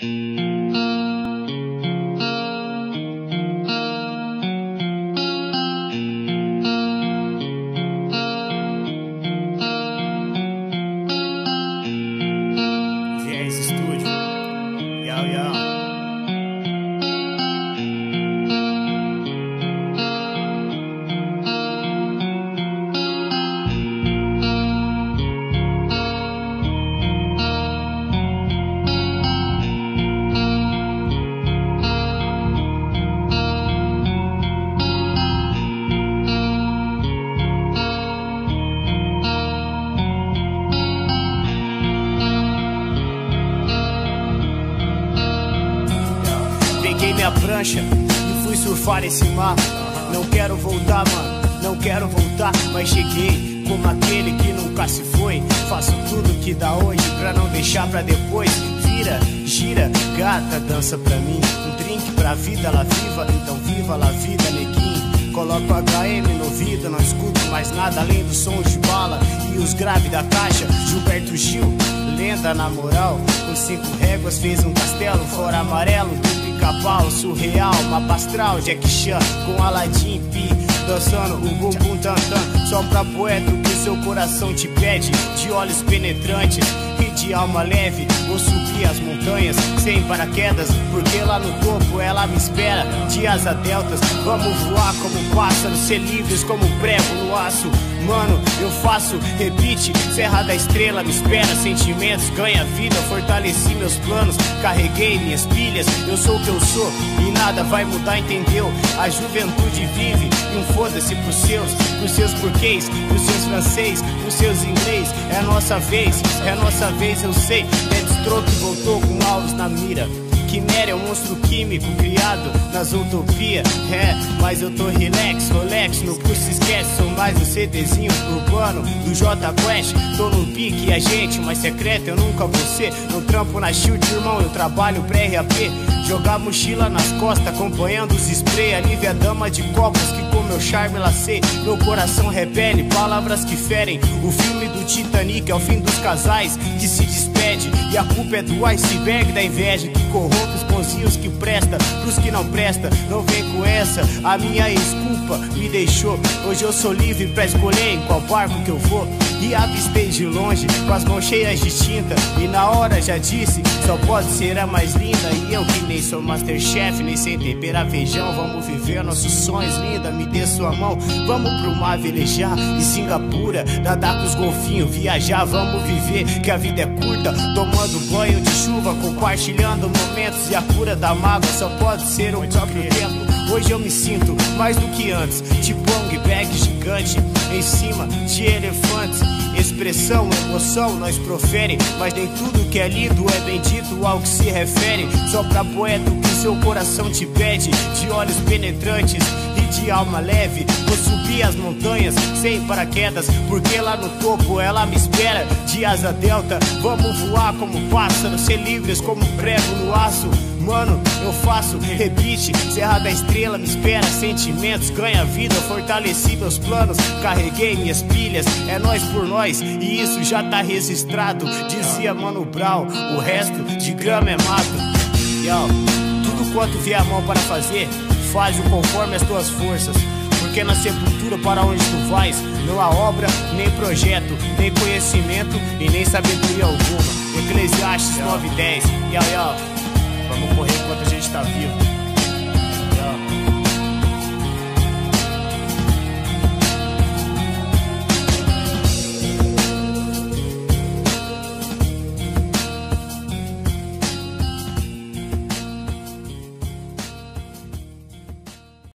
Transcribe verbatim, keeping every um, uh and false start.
Peguei minha prancha e fui surfar esse mar. Não quero voltar, mano, não quero voltar. Mas cheguei como aquele que nunca se foi. Faço tudo que dá hoje pra não deixar pra depois. Vira, gira, gata, dança pra mim. Um drink pra vida, ela viva, então viva la vida, neguinho. Coloco H M no ouvido, não escuto mais nada além dos sons de bala e os graves da caixa. Gilberto Gil, lenda na moral. Com cinco réguas fez um castelo fora amarelo. Pica-pau, surreal, mapa astral, Jack Chan com Aladdin Pi, dançando o bumbum tantan. Só pra poeta o que seu coração te pede, de olhos penetrantes e de alma leve. Vou subir as montanhas sem paraquedas, porque lá no topo ela me espera. De asa deltas, vamos voar como pássaro, ser livres como prego no aço. Mano, eu faço rebite, Serra da Estrela me espera. Sentimentos, ganha vida, fortaleci meus planos, carreguei minhas pilhas. Eu sou o que eu sou e nada vai mudar, entendeu? A juventude vive e um foda-se pros seus, pros seus porquês, pros seus francês, pros seus inglês. É a nossa vez, é a nossa vez, eu sei. Deathstroke voltou com alvos na mira. Quimera é um monstro químico criado nas utopias. É, mas eu tô relax, Rolex no curso esquece. Sou mais um CDzinho urbano do J Quest. Tô no pique, a gente, mas secreto eu nunca vou ser. Não trampo na shield, irmão, eu trabalho pra R A P. Jogar mochila nas costas, acompanhando os spray. Alívia a dama de copas que com meu charme lacei. Meu coração repele, palavras que ferem. O filme do Titanic é o fim dos casais que se despede. E a culpa é do iceberg da inveja que corrompe os bonzinhos que presta pros que não presta. Não vem com essa, a minha desculpa me deixou. Hoje eu sou livre pra escolher em qual barco que eu vou. E avistei de longe, com as mãos cheias de tinta. E na hora já disse, só pode ser a mais linda. E eu que nem sou Masterchef, nem sem temperar feijão. Vamos viver nossos sonhos, linda, me dê sua mão. Vamos pro mar velejar em Singapura, nadar com os golfinhos, viajar. Vamos viver, que a vida é curta, tomando banho de chuva, compartilhando momentos. E a cura da mágoa só pode ser o próprio tempo. Hoje eu me sinto mais do que antes, tipo um bag gigante em cima de elefantes. Expressão, emoção, nós profere, mas nem tudo que é lido é bendito ao que se refere. Só pra poeta o que seu coração te pede, de olhos penetrantes e de alma leve. Vou subir as montanhas sem paraquedas, porque lá no topo ela me espera. De asa delta, vamos voar como pássaro, ser livres como prego no aço. Mano, eu faço rebite, Serra da Estrela me espera. Sentimentos, ganha vida, fortaleci meus planos, carreguei minhas pilhas. É nós por nós, e isso já tá registrado. Dizia Mano Brown, o resto de grama é mato. Yo, tudo quanto vier a mão para fazer, faz o conforme as tuas forças. Porque na sepultura para onde tu vais, não há obra, nem projeto, nem conhecimento e nem sabedoria alguma. Eclesiastes nove e dez, yo, yo. Vamos correr.